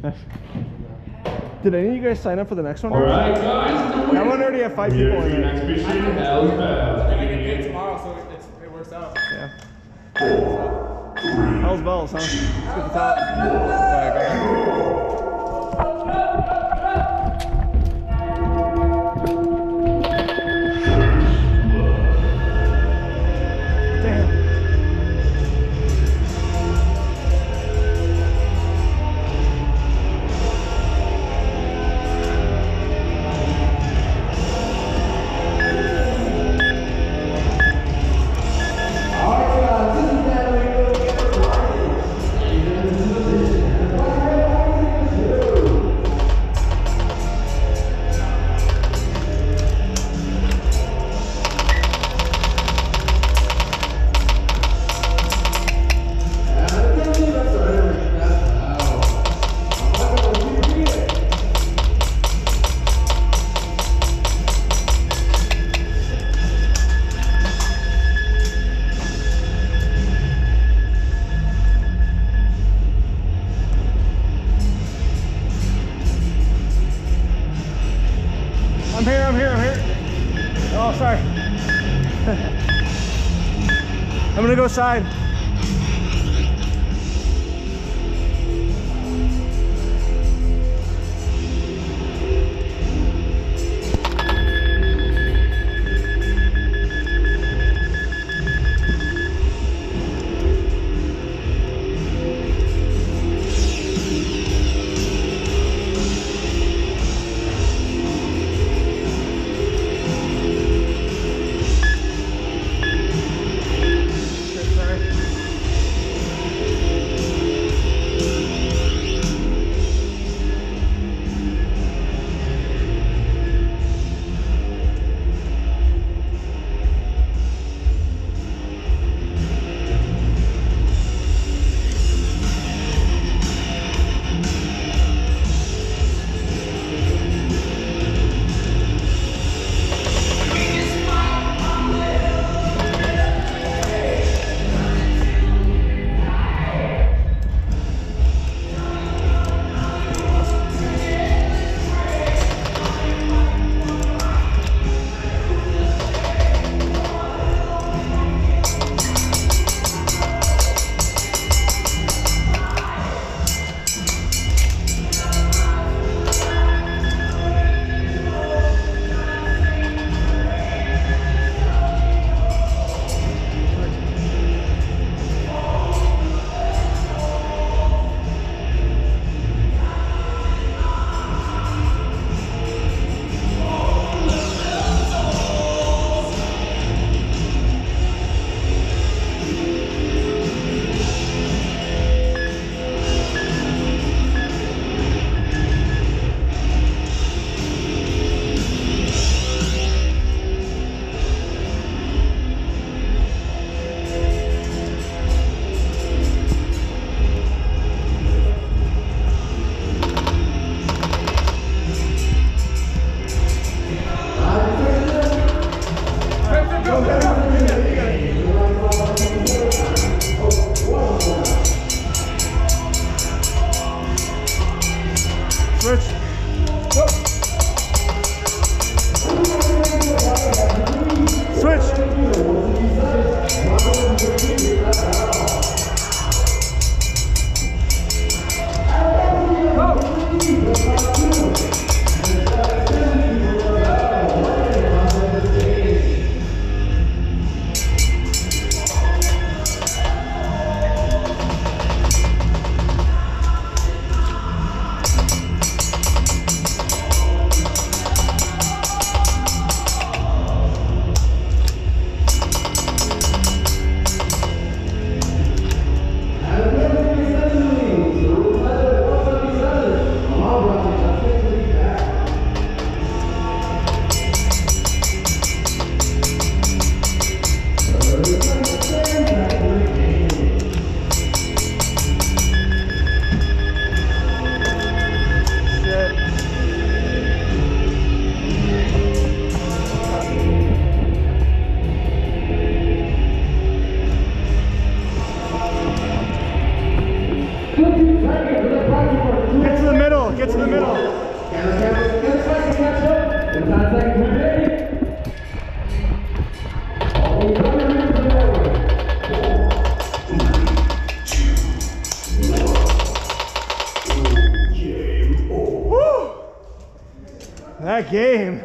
Did any of you guys sign up for the next one? Alright guys, that one already have 5 people in it. Next mission, hell's bells. I get paid tomorrow, so it works out. Yeah. Hell's bells, huh? Let's get the top. Alright, go ahead. I'm here. Oh, sorry. I'm gonna go side. get to the middle. Woo! That game.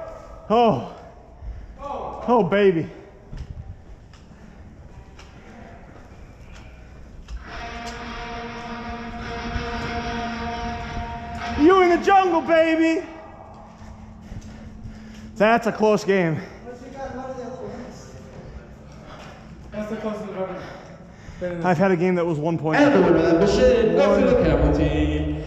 Oh baby. You in the jungle, baby. That's a close game. That's the closest I've ever been in this. I've had a game that was 1 point. And the winner of that mission goes to the camel team.